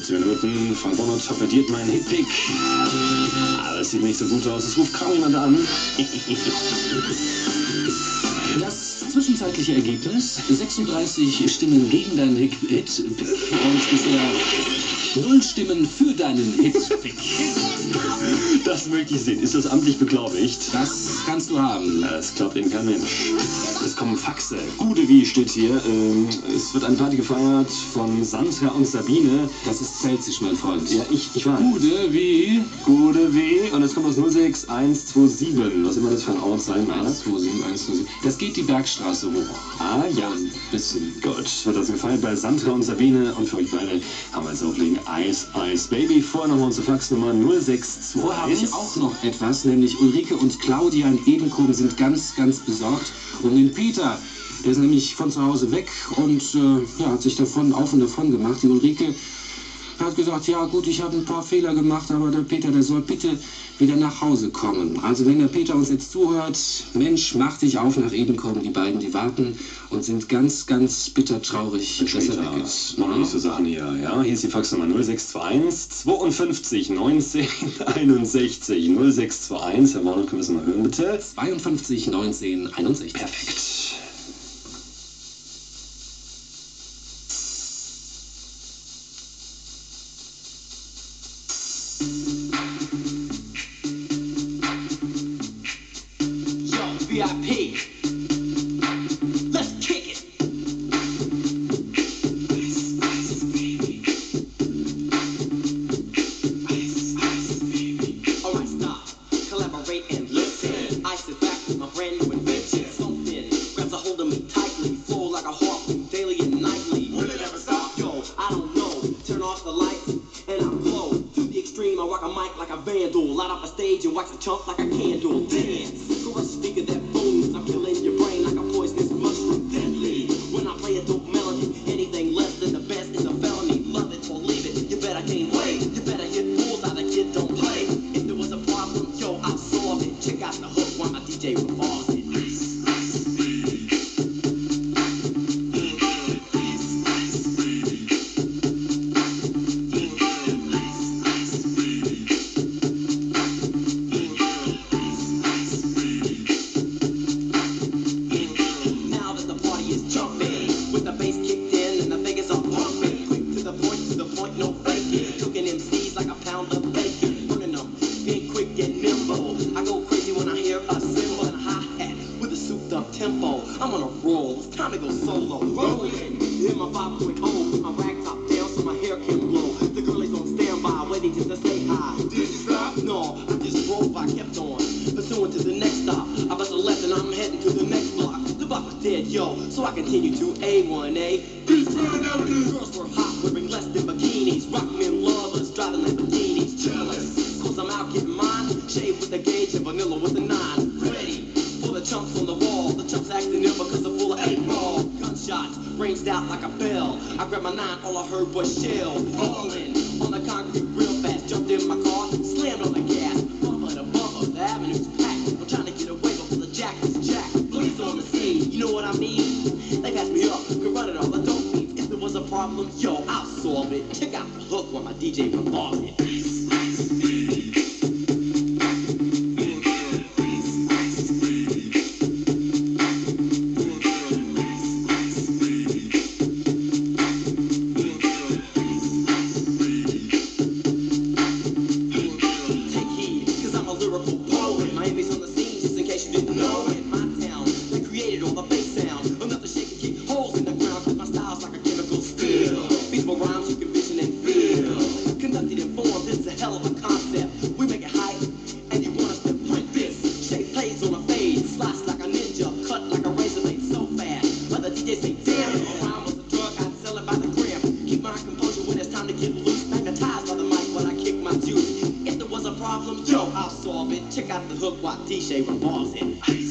15 Minuten. Von Bono torpediert meinen Hitpick. Aber es sieht nicht so gut aus. Es ruft kaum jemand an. Das zwischenzeitliche Ergebnis: 36 Stimmen gegen deinen Hit-Pick und bisher 0 Stimmen für deinen Hit-Pick. Das möchte ich sehen. Ist das amtlich beglaubigt? Das kannst du haben. Das glaubt Ihnen kein Mensch. Es kommen Faxe. Gude wie steht hier. Es wird eine Party gefeiert von Sandra und Sabine. Das ist Pfälzisch, mein Freund. Ja, ich weiß. Gude wie? Gude wie. Und es kommt aus 06127. Was immer das für ein Ort sein mag. 127. Das geht die Bergstraße hoch. Ah, ja. Ein bisschen. Gut, wird das gefeiert bei Sandra und Sabine. Und für euch beide haben wir jetzt auflegen Ice Ice Baby. Vorher nochmal unsere Faxnummer 062. Vorher habe ich auch noch etwas, nämlich Ulrike und Claudia in Edenkoben sind ganz, ganz besorgt um den Peter. Der ist nämlich von zu Hause weg und hat sich davon auf und davon gemacht. Die Ulrike hat gesagt, ja gut, ich habe ein paar Fehler gemacht, aber der Peter, der soll bitte wieder nach Hause kommen. Also wenn der Peter uns jetzt zuhört, Mensch, mach dich auf nach Edenkoben. Die beiden, die warten und sind ganz, ganz bitter traurig, dass er weg ist. Noch nicht so Sachen hier. Ja, hier ist die Faxnummer 0621 52 19 61. 0621. Herr Warnow, können wir es mal hören, bitte? 52 19 61. Perfekt. VIP. Let's kick it. Ice, ice, baby. Ice, ice, baby. Alright, stop. Collaborate and listen. I sit back with my brand new invention. Something grabs a hold of me tightly. Flow like a harpoon daily and nightly. Will it ever stop? Yo, I don't know. Turn off the lights and I flow. To the extreme, I rock a mic like a vandal. Light up a stage and wax a chump like a candle. Dance. Speaker that booms, I'm killing your brain like a poisonous mushroom. Deadly. When I play a dope melody, anything less than the best is a felony. Love it or leave it. You better gain weight. You better hit fools out of kid don't play. If there was a problem, yo, I'll solve it. Check out the hook while my DJ revolves it. I'm on a roll, it's time to go solo. Rolling in my 5.0, put my rag top down so my hair can blow. The girl is on standby, waiting just to say hi. Did you stop? No, I just drove, I kept on. Pursuing to the next stop. I bust a left and I'm heading to the next block. The block was dead, yo, so I continue to A1A. Girls were hot, wearing less than bikinis. Rock men lovers, driving Lamborghinis. Jealous, cause I'm out getting mine. Shaved with a gauge and vanilla with a 9. Ready for the chumps on the wall. The chumps acting ill because they're full of 8-ball. Gunshots ranged out like a bell. I grabbed my 9, all I heard was shell. Falling on the concrete real fast. Jumped in my car, slammed on the gas. Bumper to bumper, the avenue's packed. I'm trying to get away before the jack is jacked. Police on the scene, you know what I mean? They passed me up, could run it all, I don't mean. If there was a problem, yo, I'll solve it. Check out the hook while my DJ revolves it. Yo, I'll solve it. Check out the hook while DJ revolves it.